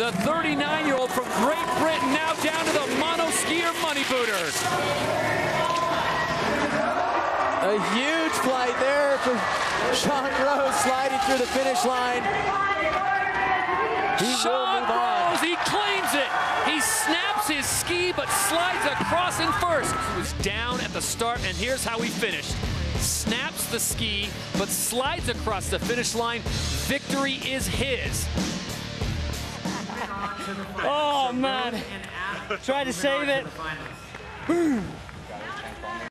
The 39-year-old from Great Britain now down to the mono-skier money booters. A huge flight there for Sean Rose sliding through the finish line. Sean Rose, he claims it. He snaps his ski but slides across in first. He was down at the start, and here's how he finished. Snaps the ski but slides across the finish line. Victory is his. Oh man, tried to save it.